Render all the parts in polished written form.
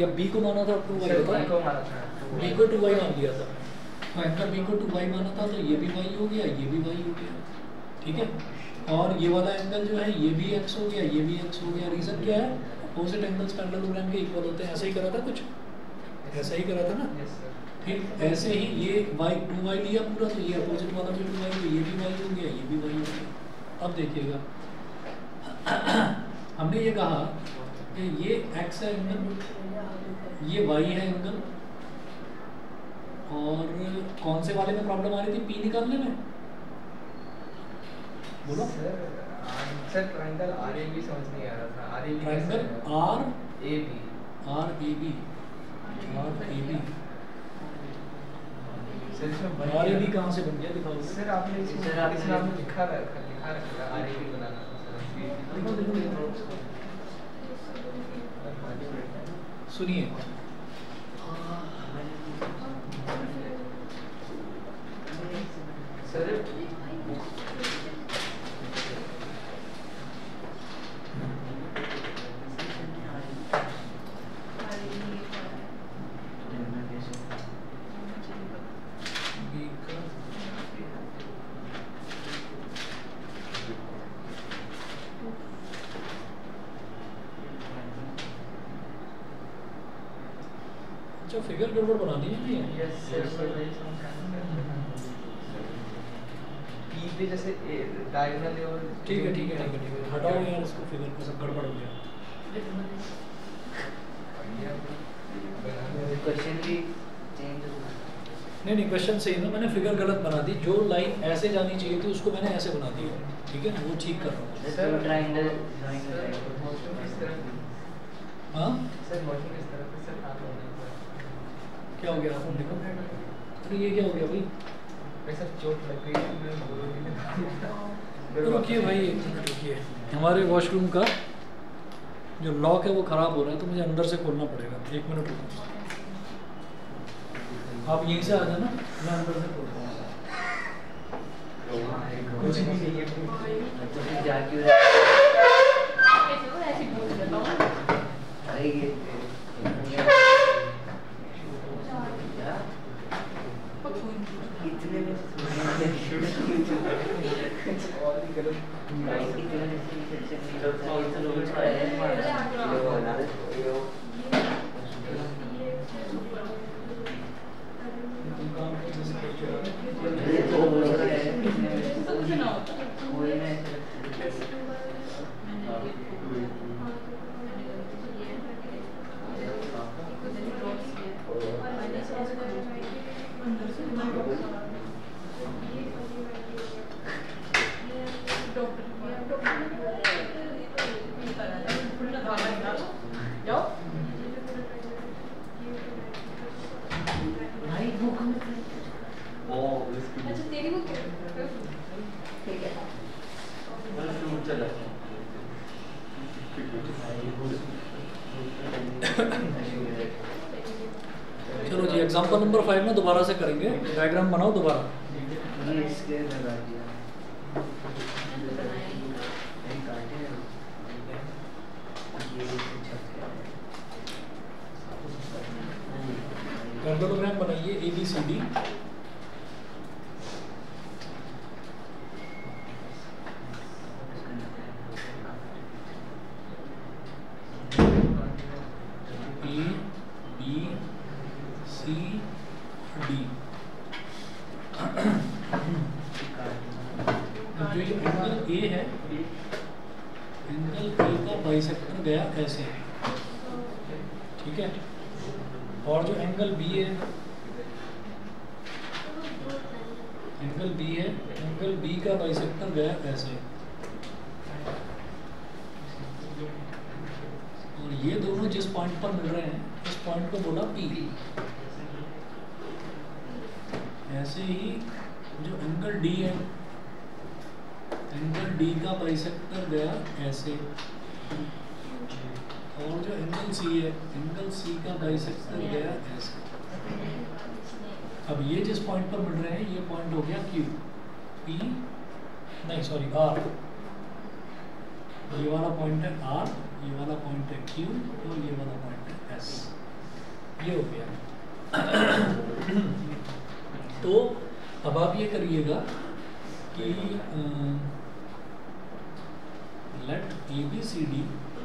जब बी को माना था 2y होता, बी को 2y मान लिया था, तो एंगल बी को 2y माना था, तो ये भी y हो गया, ये भी y हो गया, ठीक है। और ये वाला एंगल जो है ये भी x हो गया, ये भी x हो गया। रीजन क्या है, अपोजिट एंगल्स पैरेललोग्राम के इक्वल होते हैं। ऐसे ही करा था, कुछ ऐसा ही करा था ना, ठीक। ऐसे ही ये y 2y लिया पूरा, तो ये अपोजिट वाला भी 2y, तो ये भी y हो गया, ये भी y हो गया। अब देखिएगा हमने ये कहा कि ये x है एंगल, ये y है एंगल, और कौन से वाले में प्रॉब्लम आ रही थी p निकालने में, बोलो सर। ट्रायंगल RAB समझ नहीं आ रहा था। RAB ट्रायंगल RAB RAB कहाँ से बन गया, दिखाओ सर। आपने इसमें लिखा रखा RAB बनाना था। सुनिए, सर अच्छा फिगर गड़बड़ बना दी है नहीं है। P पे जैसे डायगोनल है, और ठीक है ठीक है ठीक है ठीक है, हटाओ यार इसको, फिगर को सब गड़बड़ हो गया। क्वेश्चन भी चेंज हो, नहीं क्वेश्चन सही है ना, मैंने फिगर गलत बना दी, जो लाइन ऐसे जानी चाहिए थी उसको मैंने ऐसे बना दी है, ठीक है ना, वो ठीक कर रहा हूँ। सर ट्रायंगल हाँ सर वर्किंग इस तरह से सर आप होना क्या हो गया, आप देखो, अरे ये क्या हो गया भाई, वैसे चोट लग गई थी, मैं बोलूँगी। रुकिए भाई एक मिनट रुकिए, हमारे वॉशरूम का जो लॉक है वो ख़राब हो रहा है, तो मुझे अंदर से खोलना पड़ेगा, एक मिनट रुको। आप यहीं से आ जाना, मैं अंदर से खोलता हूँ। कुछ नहीं है तो जा क्यों अरे ये कितने में चलो जी, एग्जाम्पल नंबर 5 में दोबारा से करेंगे, डायग्राम बनाओ दोबारा। पैरेललोग्राम बनाइए ABCD, जो ये एंगल A है, एंगल A का बाइसेक्टर गया ऐसे, ठीक है, और जो एंगल B है, एंगल B है, एंगल B का बाइसेक्टर गया ऐसे, और ये दोनों जिस पॉइंट पर मिल रहे हैं इस पॉइंट को बोला P। ऐसे ही जो एंगल D है, एंगल D का बाइसेक्टर गया ऐसे, और जो एंगल C है, एंगल C का बाइसेक्टर गया ऐसे। अब ये जिस पॉइंट पर मिल रहे हैं ये पॉइंट हो गया Q, P नहीं सॉरी R, ये वाला पॉइंट है R, ये वाला पॉइंट है Q, और ये वाला पॉइंट है S। ये हो गया। तो अब आप ये करिएगा कि let ABCD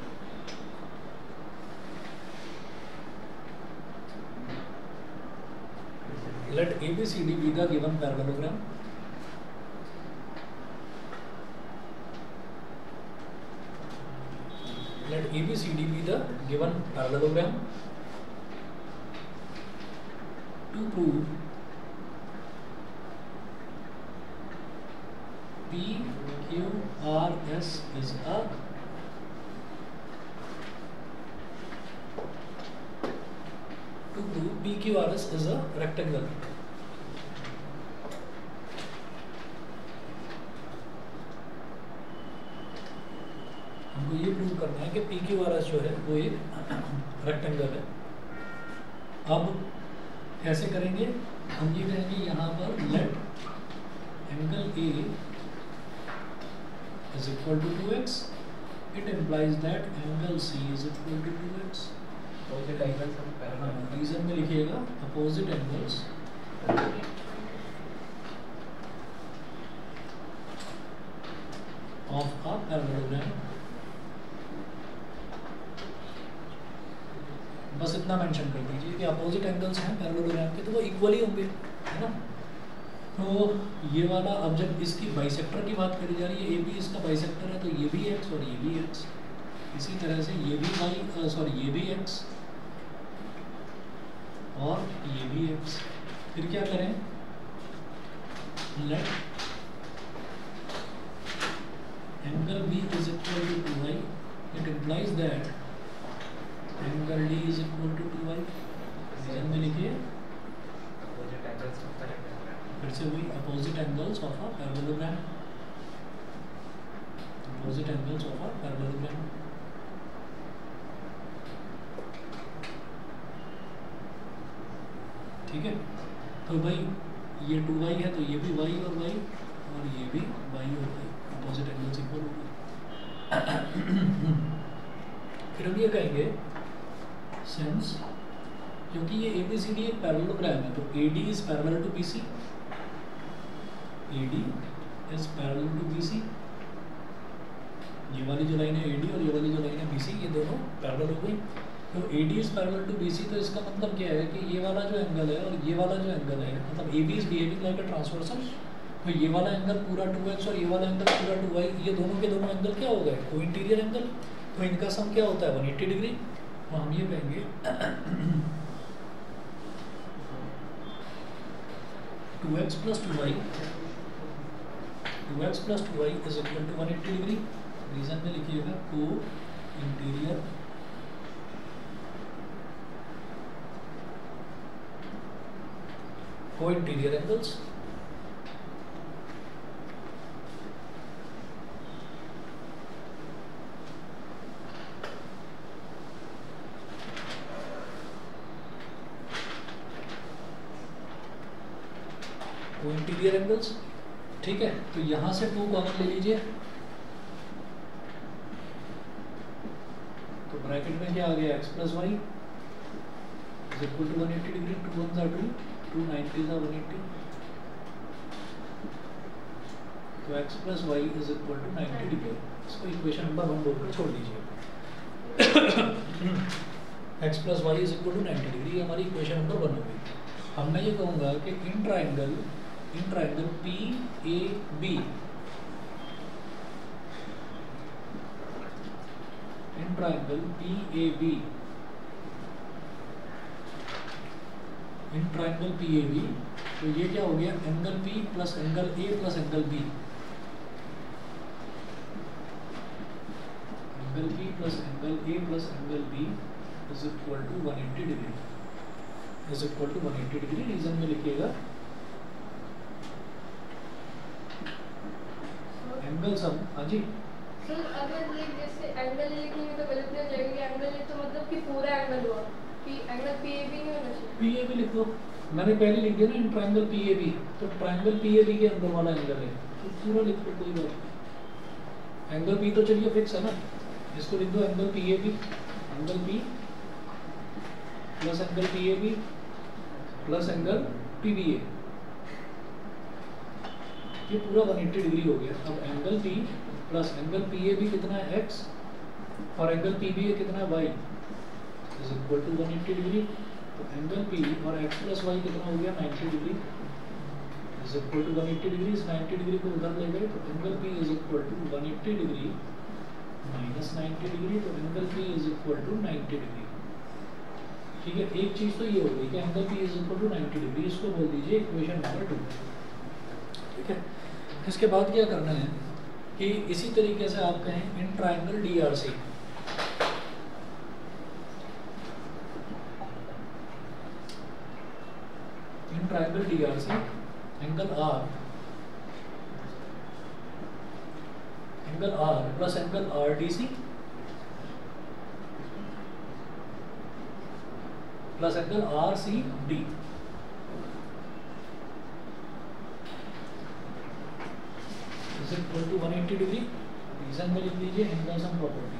be the given parallelogram. Let ABCD be the given parallelogram. To prove PQRS is a PQRS is a rectangle. हमको ये प्रूव करना है कि PQRS जो है वो एक रेक्टेंगल है। अब कैसे करेंगे? हम ये करेंगे यहाँ पर let angle A is equal to 2x. It implies that angle C is equal to 2x. Opposite angles हम पैरेलल रीजन में लिखिएगा opposite angles of a parallelogram. बस इतना मेंशन कर दीजिए कि अपोजिट एंगल्स हैं पैरेललोग्राम के तो वो इक्वली होंगे, है ना। तो ये वाला, अब जब इसकी बाइसेक्टर की बात करी जा रही है, ए बी इसका बाइसेक्टर है, तो ये भी एक्स और ये भी एक्स, इसी तरह से ये भी वाई सॉरी ये भी एक्स और ये भी एक्स। फिर क्या करें? Let angle B is equal to 2y. It implies that angle D is equal to 2y. Reason में लिखिए ऑपोजिट एंगल्स हम पैरेलल फिर से वही opposite angles of a parallelogram. Opposite angles of a parallelogram. ठीक है, तो भाई ये 2y है तो ये भी y और y और ये भी y और y, अपोजिट एंगल्स इक्वल हो गए। फिर हम ये कहेंगे सिंस, क्योंकि ये ABCD एक पैरेललोग्राम है, तो AD is parallel to BC, AD is parallel to BC। ये वाली जो लाइन है AD और ये वाली जो लाइन है BC, ये दोनों पैरेलल हो गई। तो AD is parallel to BC, तो इसका मतलब क्या है कि ये वाला जो एंगल है और ये वाला जो एंगल है, मतलब AB is behaving like a transversal, तो ये वाला एंगल पूरा 2x और ये वाला एंगल पूरा 2y, ये दोनों के दोनों एंगल क्या हो गए? को इंटीरियर एंगल। तो इनका सम क्या होता है? 180 डिग्री। तो हम ये कहेंगे 2x plus 2y is equal to 180 degree. Reason में लिखिएगा को interior co-interior angles। co-interior angles, ठीक है। तो यहां से 2 कॉमन ले लीजिए, तो ब्रैकेट में क्या आ गया? x plus y is equal to 180 degree. 2 1s are 2, 2 90s are 180, तो x plus y is equal to 90 degree. इसको इक्वेशन नंबर 1 बोलकर छोड़ दीजिए। x plus y is equal to 90 degree, हमारी इक्वेशन नंबर 1 हो गई। अब मैं ये कहूँगा कि in triangle PAB, in triangle PAB, in triangle PAB, तो ये क्या हो गया? Angle P plus angle A plus angle B, angle P plus angle A plus angle B is equal to 180 degree, is equal to 180 degree. Reason में लिखिएगा angle sum. हाँ जी sir, अगर जैसे एंगल लिखेंगे तो गलत नहीं हो जाएगा कि एंगल तो मतलब कि पूरा एंगल हुआ, कि एंगल PAB नहीं होना चाहिए। PAB लिख दो, मैंने पहले लिख दिया ना इन ट्राइंगल PAB, तो ट्राइंगल PAB के अंदर वाला एंगल है, तो पूरा लिख दो, कोई बात नहीं। एंगल P तो चलिए फिक्स है ना, इसको लिख दो angle PAB, angle P plus angle PAB plus angle PBA, ये पूरा 180 डिग्री हो गया। अब angle P plus angle PAB कितना है x और एंगल PBA कितना है y is equal to 180 degree. तो एंगल P और x प्लस y कितना हो गया 90 degree is equal to 180 degree. इस 90 डिग्री को उधर ले गए तो angle P is equal to 180 degree minus 90 degree, तो angle P is equal to 90 degree. ठीक है, एक चीज तो ये हो गई कि angle P is equal to 90 degree, इसको बोल दीजिए इक्वेशन नंबर 2। ठीक है, इसके बाद क्या करना है कि इसी तरीके से आप कहें in triangle DRC, in triangle DRC angle R plus angle RDC plus angle RCD is equal to 180 degree. Reason में लिख लीजिए angle sum property.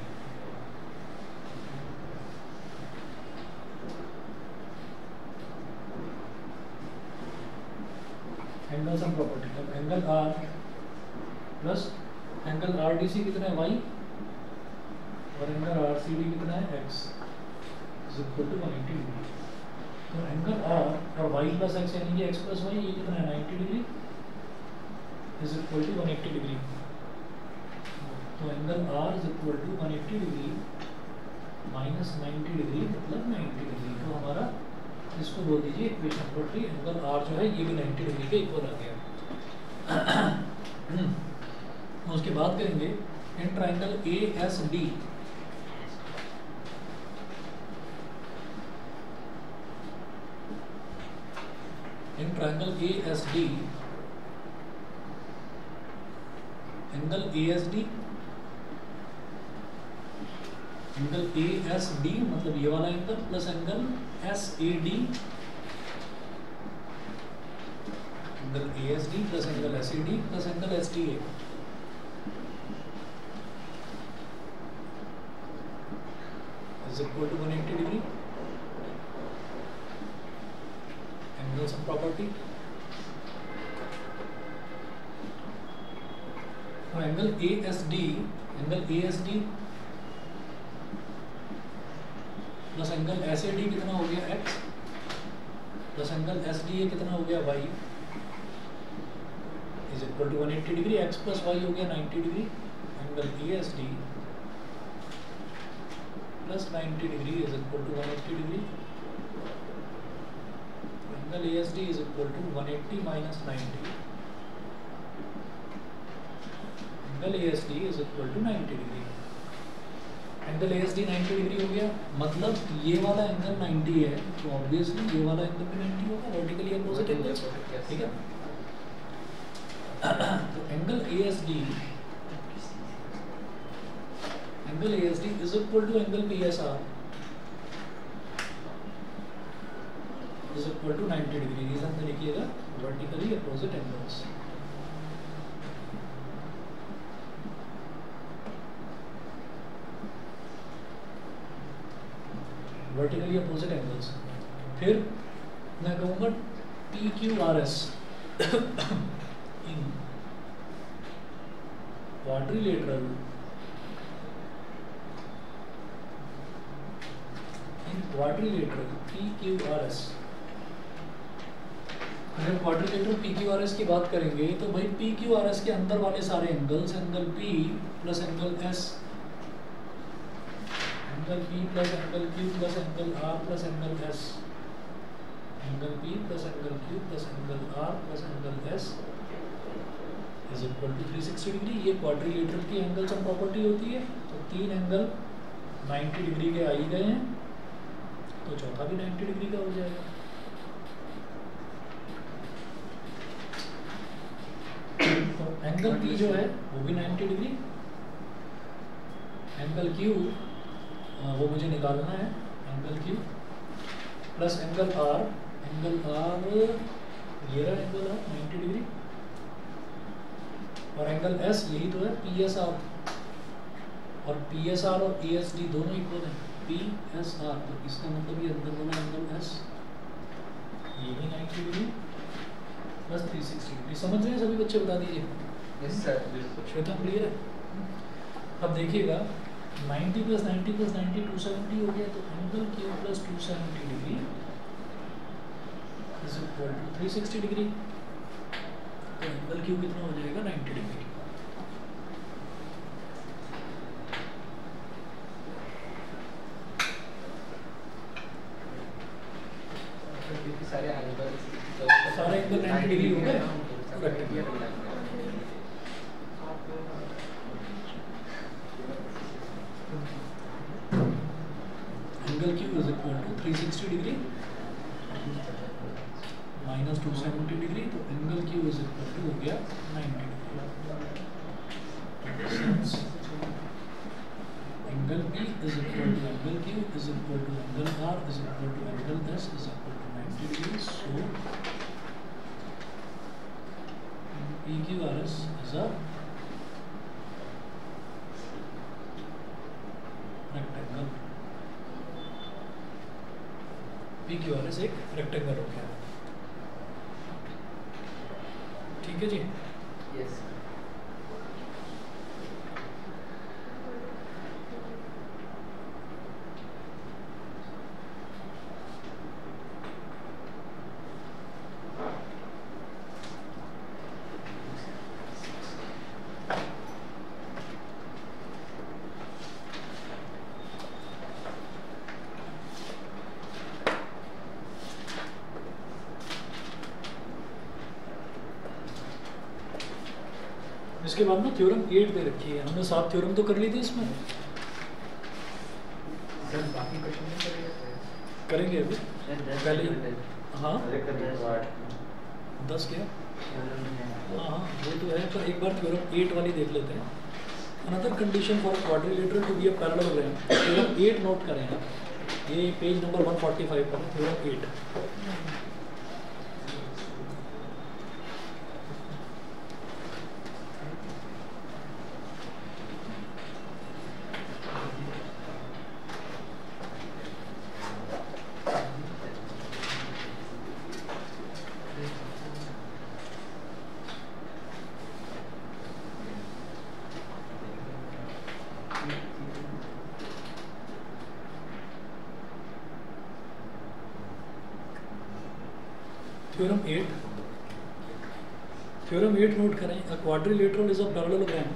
Angle sum property, अब angle R plus angle RDC कितना है y और angle RCD कितना है x is equal to 180 degree. तो एंगल R और y प्लस x यानी कि x प्लस y ये कितना है 90 degree is equal to 180 degree. तो angle R is equal to 180 degree minus 90 degree मतलब 90 डिग्री। तो हमारा इसको बोल दीजिए इक्वेशन नंबर 3। एंगल R जो है ये भी 90 डिग्री के इक्वल आ गया। उसके बाद करेंगे in triangle ASD, in triangle ASD angle ASD, angle ASD मतलब ये वाला angle plus angle SAD, angle ASD plus angle SAD plus angle STA is equal to 180 degree। Angle sum property, तो angle ASD plus angle SAD कितना हो गया x plus angle SDA कितना हो गया y is equal to 180 degree. x plus y हो गया 90 degree. Angle ASD plus 90 degree is equal to 180 degree. Angle ASD is equal to 180 minus 90। Angle ASD is equal to 90 degree. Angle ASD 90 degree हो गया, मतलब ये वाला angle 90 है तो obviously ये वाला एंगल भी 90 होगा, वर्टिकली अपोजिट एंगल। ठीक है, तो angle ASD is equal to angle PSR is equal to 90 degree. Reason में लिखिएगा vertically opposite angles. Vertically opposite angles. फिर मैं कहूँगा PQRS इन क्वाड्रिलेटरल PQRS। अगर क्वाड्रिलेटरल PQRS की बात करेंगे तो भाई PQRS के अंदर वाले सारे angles angle P plus angle S, angle P plus angle Q plus angle R plus angle S, angle P plus angle Q plus angle R plus angle S is equal to 360 degree. ये quadrilateral की angle sum property होती है। तो तीन angle 90 degree के आ ही गए हैं तो चौथा भी 90 डिग्री का हो जाएगा। तो एंगल P जो है वो भी 90 डिग्री, एंगल Q वो मुझे निकालना है, angle Q plus angle R, angle R ये रहा एंगल R 90 डिग्री, और एंगल S यही तो है PSR, और PSR और ASD दोनों इक्वल है PSR। तो इसका मतलब ये अंदर वाला एंगल समझ रहे हैं सभी बच्चे, बता दीजिए। Yes sir. श्वेता क्लियर है? अब देखिएगा 90 + 90 + 90 270 हो गया, तो angle Q plus 270 degree is equal to 360 degree. तो एंगल क्यू कितना हो जाएगा 90 डिग्री। सारे एंगल 90 डिग्री हो गए। Angle Q is equal to 360 degree minus 270 degree, तो angle Q is equal to हो गया 90 degree. Angle P is equal to angle Q is equal to angle R is equal to angle S is equal to 90 degree. So PQRS is a rectangle। PQRS एक rectangle हो गया, ठीक है जी। Yes. इसके बाद ना थ्योरम 8 दे रखी है, हमने 7 थ्योरम तो कर ली थी इसमें। सर बाकी क्वेश्चन नहीं करेंगे अभी पहले। हाँ 10 क्या? हाँ वो तो है, पर एक बार थ्योरम 8 वाली देख लेते हैं। Another condition for quadrilateral to be a parallelogram. Theorem 8 note करें आप, ये पेज नंबर 145 पर है थ्योरम 8। थ्योरम 8 नोट करें। A quadrilateral is a parallelogram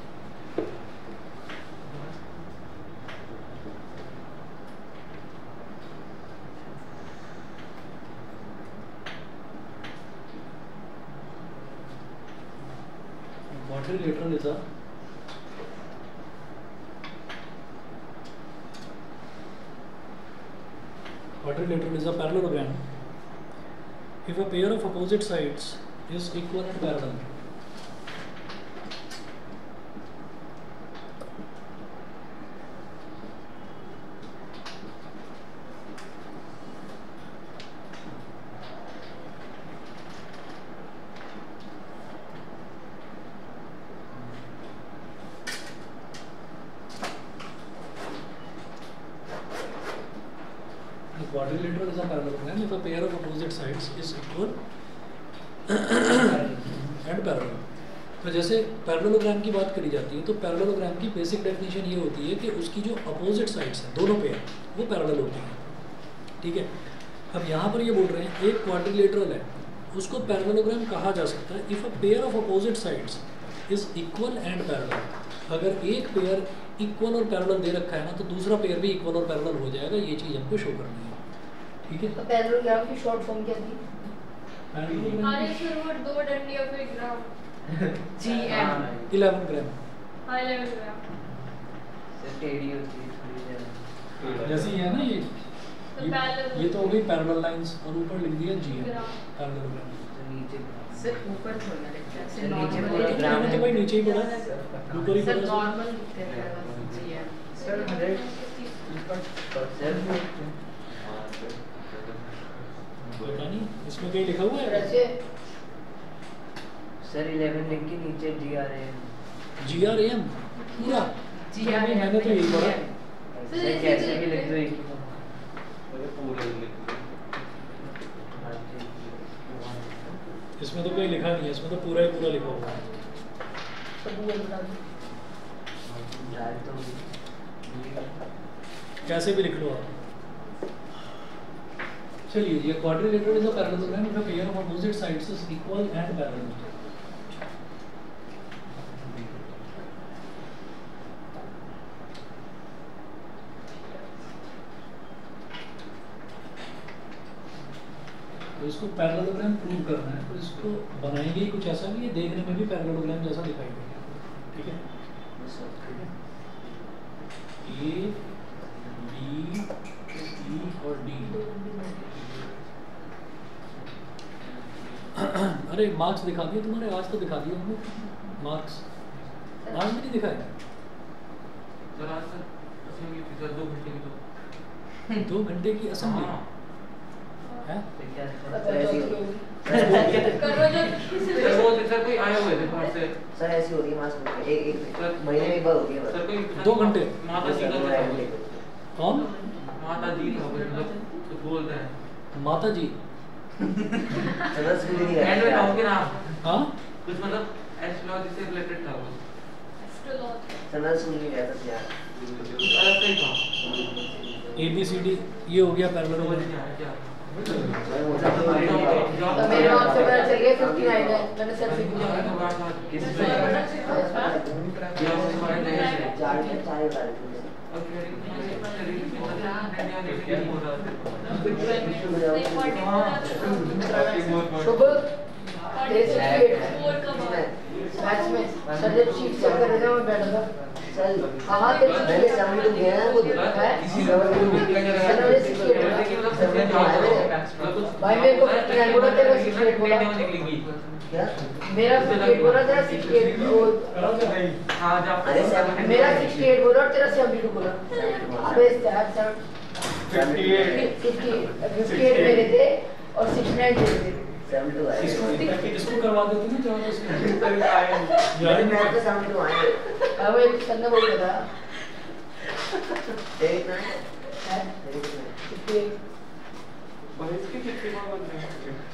quadrilateral is a parallelogram if a pair of opposite sides is equal and parallel. Quadrilateral is a parallelogram if a pair of opposite sides is equal and parallel. तो जैसे parallelogram की बात करी जाती है तो parallelogram की basic definition ये होती है कि उसकी जो अपोजिट साइड्स हैं दोनों पेयर वो पैरेलल होती हैं, ठीक है। अब यहाँ पर ये बोल रहे हैं एक क्वाड्रिलेटरल है, उसको पैरेललोग्राम कहा जा सकता है if a pair of opposite sides is equal and parallel. अगर एक पेयर इक्वल और पैरेलल दे रखा है ना तो दूसरा पेयर भी इक्वल और पैरेलल हो जाएगा, ये चीज़ हमको शो करनी है, ठीक है। तो पैरेललोग्राम की शॉर्ट फॉर्म क्या थी? अरे सर वो दो डंडी और फिर ग्राम GM 11 ग्राम। हाँ 11 ग्राम। सर टेढ़ी होती है थोड़ी ज़्यादा। जैसे ये है ना ये तो हो गई पैरेलल लाइंस और ऊपर लिख दिया GM पैरेललोग्राम। तो नीचे सर ऊपर छोड़ना लिखता है, सर, नॉर्मल नीचे पूरा लिखता है। मैंने तो भाई नीचे ही पढ़ा ऊपर ही सर पढ़ा। नॉर्मल लिखते हैं बस GM। सर 100 सर पता नहीं इसमें कहीं लिखा हुआ है वैसे सर 11 लिख के नीचे GRAM। GRAM पूरा GRAM मैंने तो यही पढ़ा। सर कैसे भी लिख दो एक ही। इसमें इसमें तो कोई लिखा नहीं है, इसमें तो पूरा ही पूरा लिखा हुआ है। कैसे भी लिख लो आप। चलिए ये quadrilateral is a parallelogram with a pair of opposite sides is equal and parallel. तो इसको पैरेललोग्राम प्रूव करना है, तो इसको बनाएंगे ही कुछ ऐसा भी, ये देखने में भी पैरेललोग्राम जैसा दिखाई देगा। ठीक है, ए बी सी और डी। अरे मार्क्स दिखा दिए तुम्हारे, आज तो दिखा दिए हमने मार्क्स, आज भी नहीं दिखाए। 2 घंटे की असेंबली है। सर ऐसी होती है मास में एक महीने में एक बार होती है सर। कोई 2 घंटे कौन? माता जी तो बोल रहे हैं माता जी सर स्कूल नहीं एंड में नाम के नाम हाँ कुछ मतलब एस्ट्रोलॉजी से रिलेटेड था वो। सर स्कूल नहीं गया था यार, कुछ अलग से ही था। ABCD ये हो गया पैरेललोग्राम। तो मेरे वहाँ से पता चल गया 59 है, मैंने सर से पूछा। मैथ्स में सर जब शीट चेक कर रहे थे मैं बैठा था। हाँ मैंने समझ तो गया ना वो भाई मेरे को 59 बोला, तेरा 68 बोला। क्या मेरा 68 बोला, तेरा 68 हां जा मेरा 68 बोला और तेरा 72 बोला। अबे यार 58 मेरे थे और 69 तेरे थे। 72 आए इसको करवा देते ना जहाँ इसको यार मैं तो 72 आए। अब एक संना बोल रहा था तेरे कितना है? है तेरे और इसके कितने बार बन रहे हैं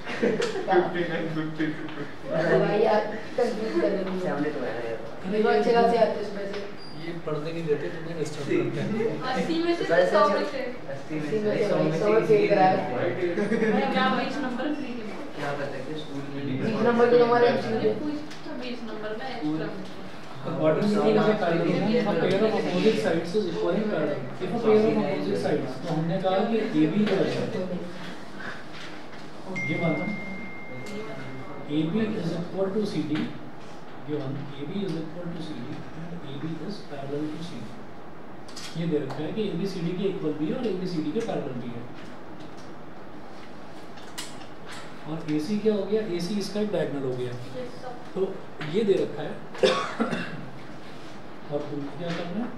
59 भाई यार कंफ्यूज कर रहे हो। 72 आए यार। मेरे को अच्छे खासे आते हैं उसमें से। ये पढ़ने नहीं देते, तुम्हें डिस्टर्ब करते हैं। 80 में से 100 में से 80 इसी में से भाई 100 फेल कराया। क्या 20 नंबर फ्री के क्या करते हैं स्कूल में 20 नंबर के तुम्हारे मैंने पूछा 20 नंबर में extra Quadrilateral is a parallelogram if a pair of opposite sides is equal in parallel. If a pair of opposite sides, तो हमने कहा कि AB जो है ये माना AB is equal to CD, given AB is equal to CD and AB is parallel to CD. ये दे रखा है कि AB CD के इक्वल भी है और AB CD के पैरेलल भी है। और AC क्या हो गया? AC इसका एक डायगोनल हो गया। तो ये दे रखा है और क्या करना है?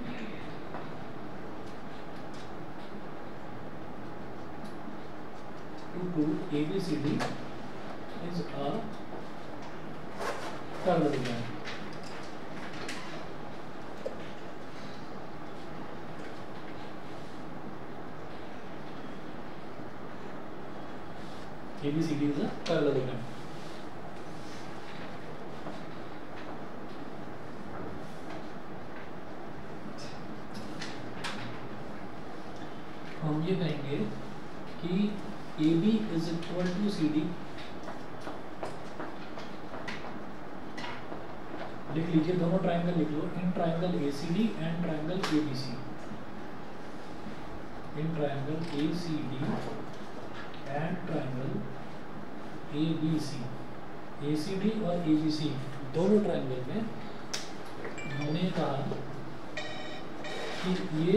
To ABCD is a parallelogram. ABCD is a parallelogram. हम ये कहेंगे कि AB is equal to CD, लिख लीजिए दोनों ट्रायंगल लिख लो, in triangle ACD and triangle ABC, in triangle ACD and triangle ABC, ACD और ABC दोनों ट्रायंगल में हमने कहा कि ये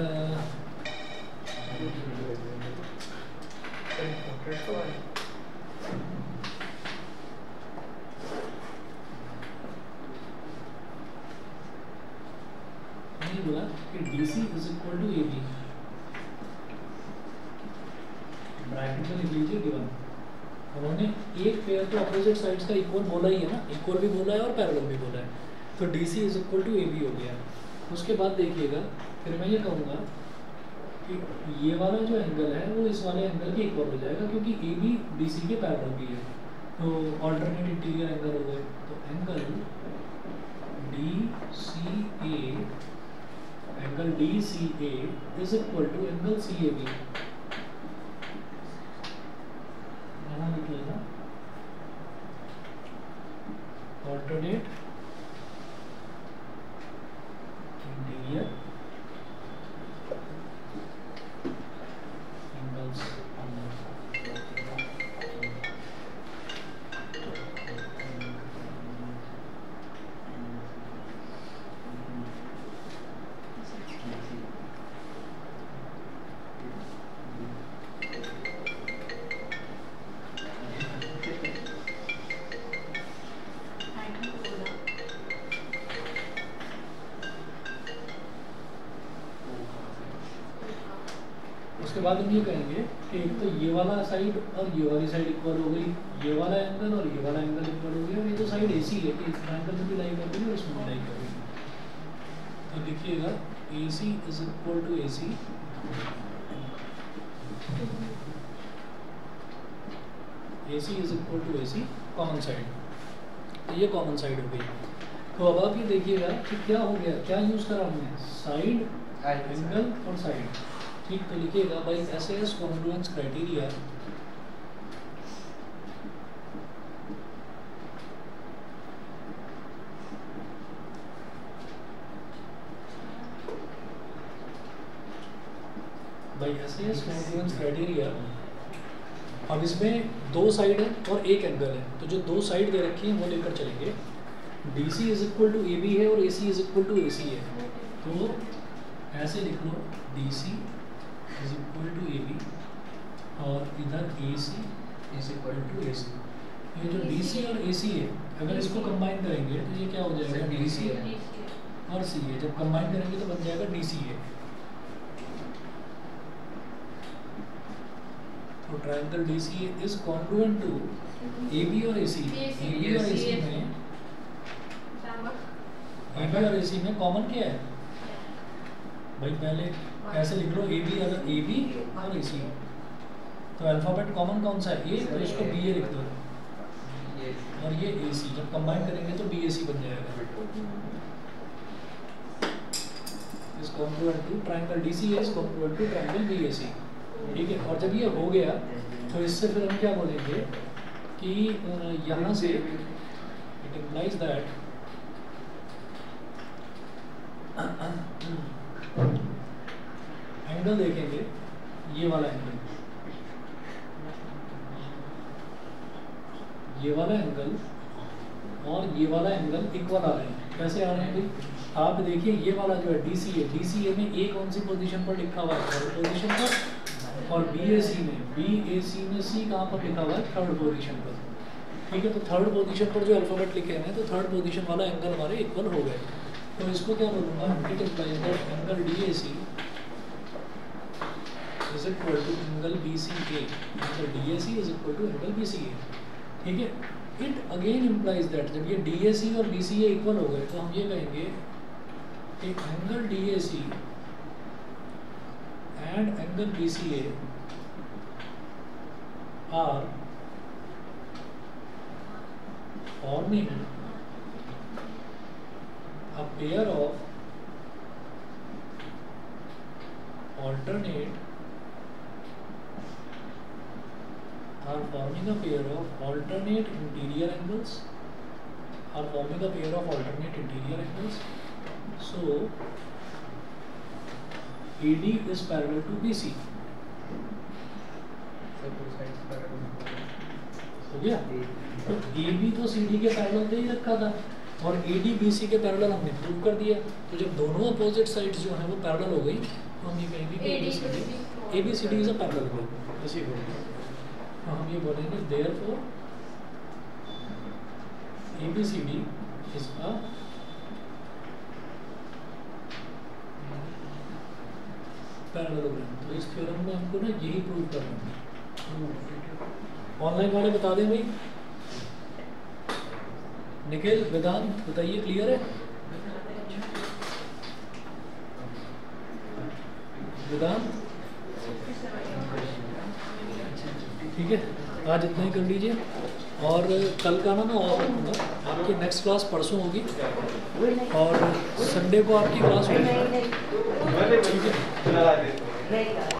मैंने बोला कि DC is equal to AB, bracket में लिख लीजिए गिवन। उन्होंने एक पेयर तो अपोजिट साइड्स का इक्वल बोला ही है ना, इक्वल भी बोला है और पैरेलल भी बोला है, तो DC is equal to AB हो गया। उसके बाद देखिएगा फिर मैं ये कहूँगा कि ये वाला जो एंगल है वो इस वाले एंगल के इक्वल हो जाएगा, क्योंकि AB BC के पैरेलल भी है। तो ऑल्टरनेट इंटीरियर एंगल हो गए, तो angle DCA is equal to angle CAB। यहाँ लिख लेना ऑल्टरनेट इंटीरियर एंगल्स। उसके बाद हम ये कहेंगे कि एक तो ये वाला साइड और ये वाली साइड इक्वल हो गई, ये वाला एंगल और ये वाला एंगल इक्वल हो गया, और ये तो साइड AC है कि इस ट्रायंगल में भी लाई कर देंगे और इसमें भी लाई कर देंगे। तो लिखिएगा AC is equal to AC, AC is equal to AC common side. तो ये कॉमन साइड हो गई। तो अब आप ये देखिएगा कि क्या हो गया, क्या यूज़ करा हमने, साइड एंगल और साइड। ठीक, तो लिखिएगा बाई SAS कॉन्ग्रुएंस क्राइटेरिया अब इसमें दो साइड है और एक एंगल है, तो जो दो साइड दे रखी है वो लेकर चलेंगे। DC is equal to AB है और AC is equal to AC है, तो ऐसे लिख लो DC is equal to AB और इधर AC is equal to AC। ये जो DC और AC है, अगर इसको कंबाइन करेंगे तो ये क्या हो जाएगा, DC और CA। जब कंबाइन करेंगे तो बन जाएगा DCA। तो triangle DCA is congruent to AB और AC। AB और AC में कॉमन क्या है भाई, पहले ऐसे लिख लो AB और AC। तो अल्फाबेट कॉमन कौन सा है, A, तो इसको BA लिख दो और ये AC। जब कंबाइन करेंगे तो BAC बन जाएगा। Is congruent to triangle DCA is congruent to triangle BAC। ठीक है, और जब ये हो गया तो इससे फिर हम क्या बोलेंगे कि यहाँ से इट इम्प्लाइज दैट एंगल देखेंगे, ये वाला एंगल, ये वाला एंगल और ये वाला एंगल इक्वल आ रहे हैं। कैसे आ रहे हैं भाई, आप देखिए ये वाला जो है DCA में A कौन सी पोजीशन पर लिखा हुआ है, थर्ड पोजीशन पर, और BAC में C कहाँ पर लिखा हुआ है, थर्ड पोजीशन पर। ठीक है, तो थर्ड पोजीशन पर जो अल्फाबेट लिखे हैं तो थर्ड पोजीशन वाला एंगल हमारे इक्वल हो गए। तो इसको क्या बोलूँगा, it implies that angle DAC is equal to angle BCA, angle DAC is equal to angle BCA। ठीक है, इट अगेन इम्प्लाइज दैट जब ये DAC और BCA इक्वल हो गए तो हम ये कहेंगे कि angle DAC and angle BCA are forming a pair of alternate interior angles, so AD is parallel to BC। हो गया, तो AB तो CD के पैरेलल दे ही रखा था और AD BC के पैरेलल हमने प्रूव कर दिया। तो जब दोनों अपोजिट साइड्स जो हैं वो पैरेलल हो गई तो हम ये कहेंगे कि ABCD is a parallel group. ऐसे बोलेंगे, तो हम ये बोलेंगे therefore ABCD is a parallelogram. तो इस थ्योरम में हमको ना यही प्रूव करना है। ऑनलाइन वाले बता दें भाई, निखिल, वेदांत, बताइए क्लियर है? वेदांत ठीक है। आज इतना ही कर लीजिए, और कल का ना मैं और रखूँगा, आपकी नेक्स्ट क्लास परसों होगी और संडे को आपकी क्लास होगी, ठीक है।